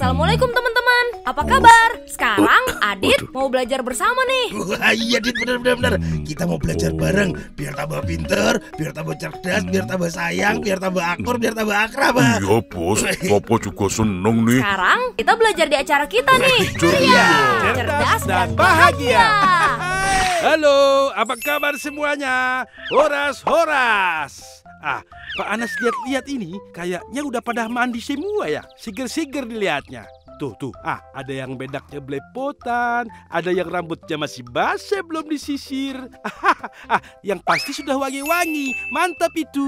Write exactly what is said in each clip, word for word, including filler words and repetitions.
Assalamualaikum teman-teman. Apa kabar? Sekarang Adit mau belajar bersama nih. Wah iya Dit, benar-benar. Kita mau belajar bareng, biar tambah pinter, biar tambah cerdas, biar tambah sayang, biar tambah akur, biar tambh akrab. Iya bos, Papa juga seneng nih. Sekarang kita belajar di acara kita nih. Ceria, cerdas dan bahagia. Halo, apa kabar semuanya? Horas, horas. Ah, Pak Anas lihat-lihat ini kayaknya udah pada mandi semua ya. Seger-seger dilihatnya. Tuh, tuh. Ah, ada yang bedaknya belepotan, ada yang rambutnya masih basah belum disisir. Ah, yang pasti sudah wangi-wangi. Mantap itu.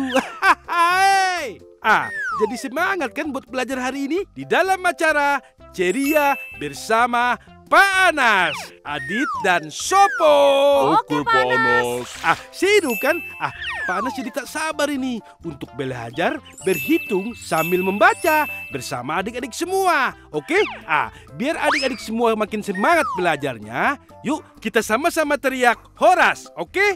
Ah, jadi semangat kan buat belajar hari ini di dalam acara Ceria bersama Pak Anas, Adit dan Sopo. Oke, Pak Anas. Ah, seru kan? Ah, Pak Anas jadi tak sabar ini untuk belajar berhitung sambil membaca bersama adik-adik semua. Oke? Ah, biar adik-adik semua makin semangat belajarnya, yuk kita sama-sama teriak Horas, oke?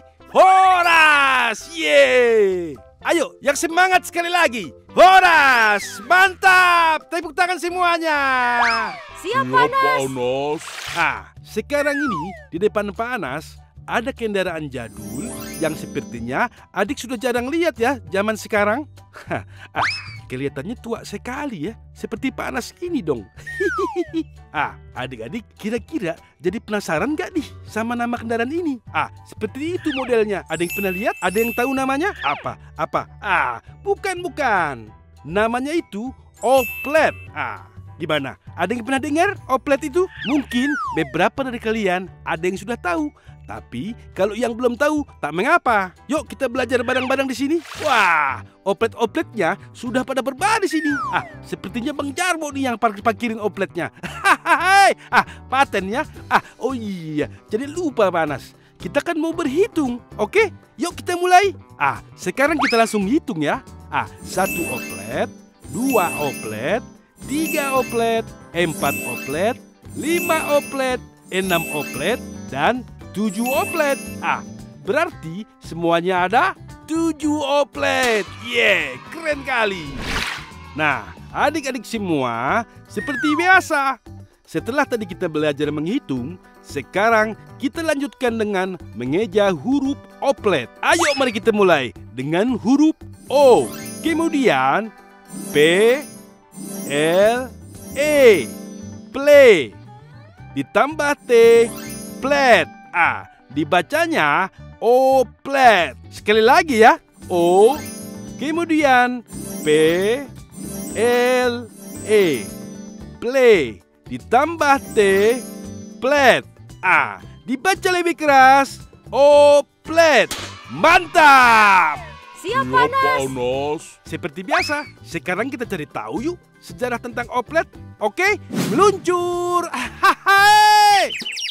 Horas! Yeay! Ayo, yang semangat sekali lagi. Horas! Mantap! Tepuk tangan semuanya. Siap, Pak Anas. Anas. Ah, sekarang ini di depan Pak Anas ada kendaraan jadul yang sepertinya adik sudah jarang lihat ya zaman sekarang. Ah, kelihatannya tua sekali ya, seperti Pak Anas ini dong. Ah, adik-adik kira-kira jadi penasaran gak nih sama nama kendaraan ini? Ah, seperti itu modelnya. Ada yang pernah lihat? Ada yang tahu namanya? Apa? Apa? Ah, bukan bukan. Namanya itu oplet. Ah, gimana? Ada yang pernah dengar oplet itu? Mungkin beberapa dari kalian ada yang sudah tahu. Tapi kalau yang belum tahu, tak mengapa. Yuk kita belajar bareng-bareng di sini. Wah, oplet-opletnya sudah pada berbaris ini. Ah, sepertinya Bang Jarwo nih yang parkir-parkirin opletnya. Ah, paten ya. Ah, oh iya, jadi lupa Panas. Kita kan mau berhitung, oke? Yuk kita mulai. Ah, sekarang kita langsung hitung ya. Ah, satu oplet, dua oplet, tiga oplet, empat oplet, lima oplet, enam oplet, dan tujuh oplet. Ah, berarti semuanya ada tujuh oplet. Yeay, keren kali. Nah, adik-adik semua, seperti biasa, setelah tadi kita belajar menghitung, sekarang kita lanjutkan dengan mengeja huruf oplet. Ayo mari kita mulai dengan huruf O. Kemudian P, L, E, play. Ditambah T, plet. Ah, dibacanya oplet. Sekali lagi ya. O, kemudian P, L, E, play. Ditambah T, plet. Ah, dibaca lebih keras. Oplet. Mantap! Siap, Pak Anas. Anas. Seperti biasa, sekarang kita cari tahu yuk sejarah tentang oplet. Oke, meluncur. Hai.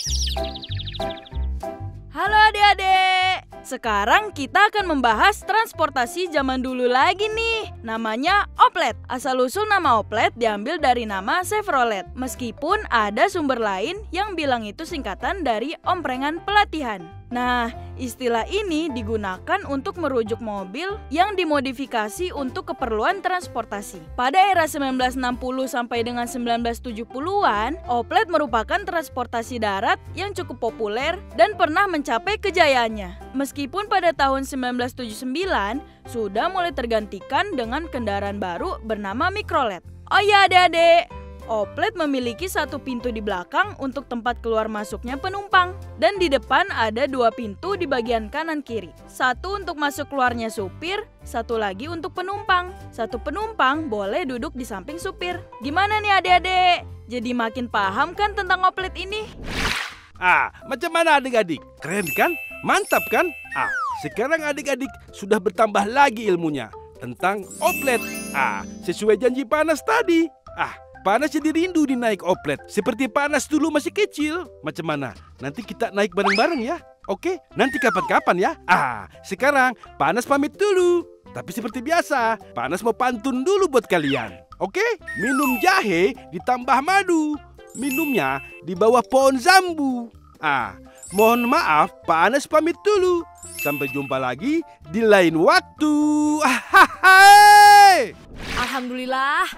Halo adik-adik, sekarang kita akan membahas transportasi zaman dulu lagi nih. Namanya oplet. Asal-usul nama oplet diambil dari nama Chevrolet. Meskipun ada sumber lain yang bilang itu singkatan dari omprengan pelatihan. Nah, istilah ini digunakan untuk merujuk mobil yang dimodifikasi untuk keperluan transportasi. Pada era sembilan belas enam puluh sampai dengan sembilan belas tujuh puluhan, oplet merupakan transportasi darat yang cukup populer dan pernah mencapai kejayaannya. Meskipun pada tahun sembilan belas tujuh puluh sembilan sudah mulai tergantikan dengan kendaraan baru bernama mikrolet. Oh iya adik-adik, oplet memiliki satu pintu di belakang untuk tempat keluar masuknya penumpang. Dan di depan ada dua pintu di bagian kanan kiri. Satu untuk masuk keluarnya supir, satu lagi untuk penumpang. Satu penumpang boleh duduk di samping supir. Gimana nih adik-adik? Jadi makin paham kan tentang oplet ini? Ah, macam mana adik-adik? Keren kan? Mantap kan? Ah, sekarang adik-adik sudah bertambah lagi ilmunya tentang oplet. Ah, sesuai janji Panas tadi. Ah, Panas jadi rindu di naik oplet. Seperti Panas dulu masih kecil. Macam mana? Nanti kita naik bareng-bareng ya. Oke? Nanti kapan-kapan ya. Ah, sekarang Panas pamit dulu. Tapi seperti biasa, Panas mau pantun dulu buat kalian. Oke? Minum jahe ditambah madu. Minumnya di bawah pohon zambu. Ah, mohon maaf, Pak Anas pamit dulu. Sampai jumpa lagi di lain waktu. Alhamdulillah, kita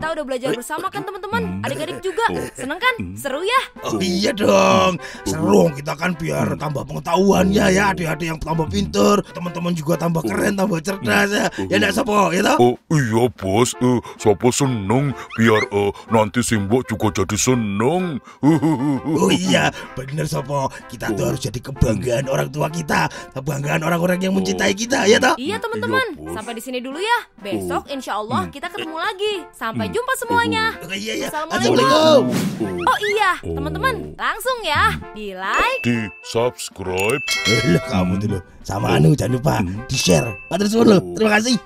kita udah belajar bersama kan teman-teman? Adik-adik juga. Seneng kan? Seru ya? Oh iya dong, seru kita kan biar tambah pengetahuannya ya, adik-adik yang tambah pinter, teman-teman juga tambah keren, tambah cerdas ya. Ya enggak Sopo, ya toh? Oh iya bos, eh, Sopo seneng biar eh, nanti Simbok juga jadi seneng. Oh iya, bener Sopo. Kita tuh harus jadi kebanggaan orang tua kita, kebanggaan orang-orang yang mencintai kita, ya toh? Iya teman-teman, Iya, Bos. sampai di sini dulu ya. Besok insya Allah kita ketemu lagi. Sampai jumpa semuanya. Oh, iya, iya. Assalamualaikum. Assalamualaikum. Oh iya, teman-teman, langsung ya di like. Di subscribe. Lah kamu tuh loh. Sama anu jangan lupa di share. Matur suwun loh. Terima kasih.